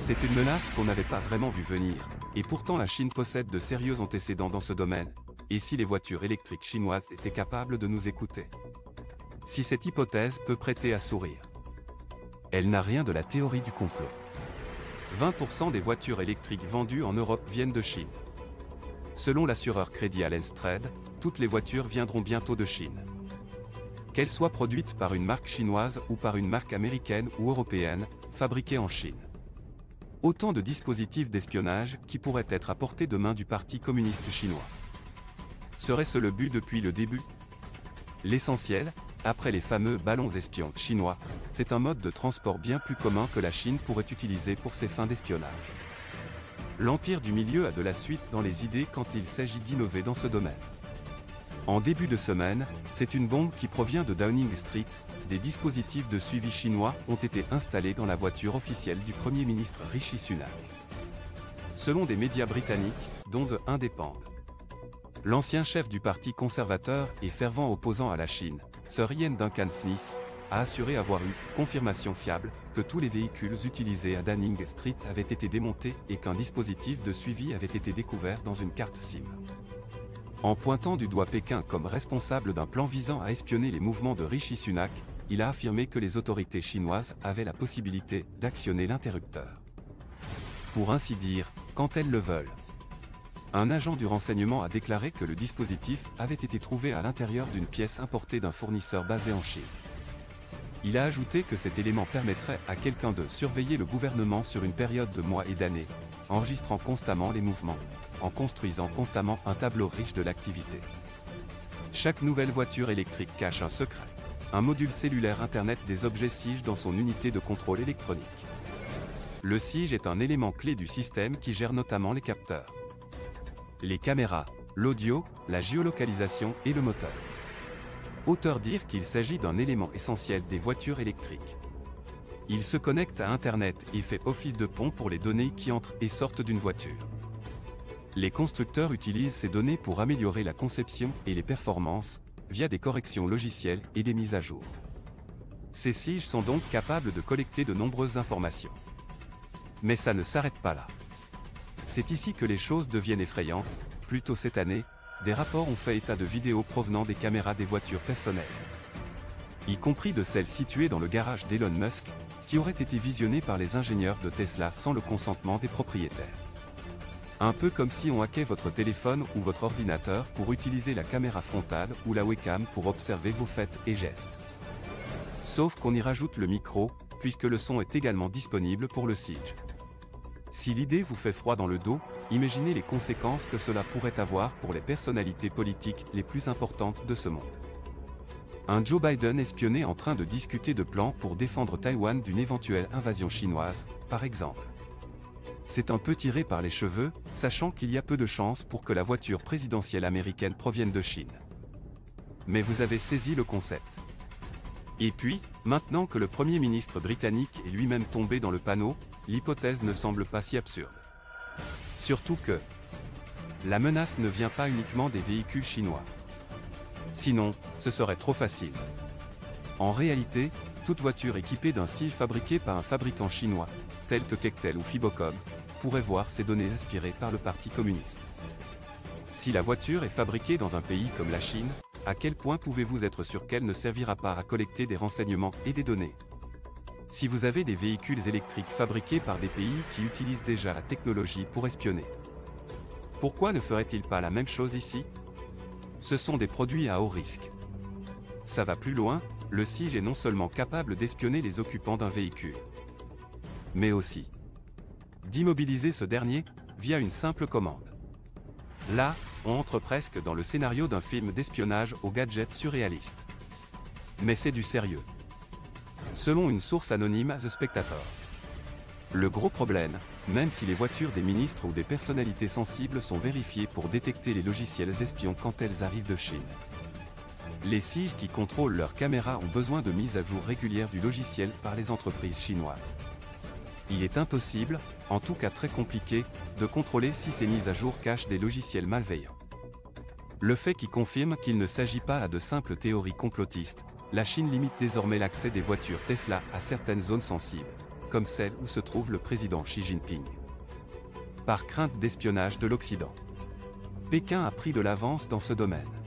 C'est une menace qu'on n'avait pas vraiment vu venir, et pourtant la Chine possède de sérieux antécédents dans ce domaine. Et si les voitures électriques chinoises étaient capables de nous écouter? Si cette hypothèse peut prêter à sourire. Elle n'a rien de la théorie du complot. 20% des voitures électriques vendues en Europe viennent de Chine. Selon l'assureur Credit Allianz Trade, toutes les voitures viendront bientôt de Chine. Qu'elles soient produites par une marque chinoise ou par une marque américaine ou européenne, fabriquées en Chine. Autant de dispositifs d'espionnage qui pourraient être à portée de main du Parti communiste chinois. Serait-ce le but depuis le début? L'essentiel, après les fameux ballons espions chinois, c'est un mode de transport bien plus commun que la Chine pourrait utiliser pour ses fins d'espionnage. L'Empire du Milieu a de la suite dans les idées quand il s'agit d'innover dans ce domaine. En début de semaine, c'est une bombe qui provient de Downing Street. Des dispositifs de suivi chinois ont été installés dans la voiture officielle du Premier ministre Rishi Sunak. Selon des médias britanniques, dont The Independent. L'ancien chef du Parti conservateur et fervent opposant à la Chine, Sir Ian Duncan Smith, a assuré avoir eu confirmation fiable que tous les véhicules utilisés à Downing Street avaient été démontés et qu'un dispositif de suivi avait été découvert dans une carte SIM. En pointant du doigt Pékin comme responsable d'un plan visant à espionner les mouvements de Rishi Sunak, il a affirmé que les autorités chinoises avaient la possibilité d'actionner l'interrupteur. Pour ainsi dire, quand elles le veulent. Un agent du renseignement a déclaré que le dispositif avait été trouvé à l'intérieur d'une pièce importée d'un fournisseur basé en Chine. Il a ajouté que cet élément permettrait à quelqu'un de surveiller le gouvernement sur une période de mois et d'années, enregistrant constamment les mouvements, en construisant constamment un tableau riche de l'activité. Chaque nouvelle voiture électrique cache un secret. Un module cellulaire Internet des objets SIG dans son unité de contrôle électronique. Le SIG est un élément clé du système qui gère notamment les capteurs, les caméras, l'audio, la géolocalisation et le moteur. Autant dire qu'il s'agit d'un élément essentiel des voitures électriques. Il se connecte à Internet et fait office de pont pour les données qui entrent et sortent d'une voiture. Les constructeurs utilisent ces données pour améliorer la conception et les performances, via des corrections logicielles et des mises à jour. Ces SIG sont donc capables de collecter de nombreuses informations. Mais ça ne s'arrête pas là. C'est ici que les choses deviennent effrayantes. Plus tôt cette année, des rapports ont fait état de vidéos provenant des caméras des voitures personnelles, y compris de celles situées dans le garage d'Elon Musk, qui auraient été visionnées par les ingénieurs de Tesla sans le consentement des propriétaires. Un peu comme si on hackait votre téléphone ou votre ordinateur pour utiliser la caméra frontale ou la webcam pour observer vos faits et gestes. Sauf qu'on y rajoute le micro, puisque le son est également disponible pour le SIG. Si l'idée vous fait froid dans le dos, imaginez les conséquences que cela pourrait avoir pour les personnalités politiques les plus importantes de ce monde. Un Joe Biden espionné en train de discuter de plans pour défendre Taïwan d'une éventuelle invasion chinoise, par exemple. C'est un peu tiré par les cheveux, sachant qu'il y a peu de chances pour que la voiture présidentielle américaine provienne de Chine. Mais vous avez saisi le concept. Et puis, maintenant que le Premier ministre britannique est lui-même tombé dans le panneau, l'hypothèse ne semble pas si absurde. Surtout que la menace ne vient pas uniquement des véhicules chinois. Sinon, ce serait trop facile. En réalité, toute voiture équipée d'un SIG fabriqué par un fabricant chinois, tel que Kectel ou Fibocom, pourrait voir ses données aspirées par le Parti communiste. Si la voiture est fabriquée dans un pays comme la Chine, à quel point pouvez-vous être sûr qu'elle ne servira pas à collecter des renseignements et des données? Si vous avez des véhicules électriques fabriqués par des pays qui utilisent déjà la technologie pour espionner, pourquoi ne ferait-il pas la même chose ici? Ce sont des produits à haut risque. Ça va plus loin, le SIG est non seulement capable d'espionner les occupants d'un véhicule, mais aussi d'immobiliser ce dernier via une simple commande. Là, on entre presque dans le scénario d'un film d'espionnage aux gadgets surréalistes. Mais c'est du sérieux. Selon une source anonyme à The Spectator. Le gros problème, même si les voitures des ministres ou des personnalités sensibles sont vérifiées pour détecter les logiciels espions quand elles arrivent de Chine. Les SIG qui contrôlent leurs caméras ont besoin de mise à jour régulière du logiciel par les entreprises chinoises. Il est impossible, en tout cas très compliqué, de contrôler si ces mises à jour cachent des logiciels malveillants. Le fait qui confirme qu'il ne s'agit pas à de simples théories complotistes, la Chine limite désormais l'accès des voitures Tesla à certaines zones sensibles, comme celle où se trouve le président Xi Jinping. Par crainte d'espionnage de l'Occident, Pékin a pris de l'avance dans ce domaine.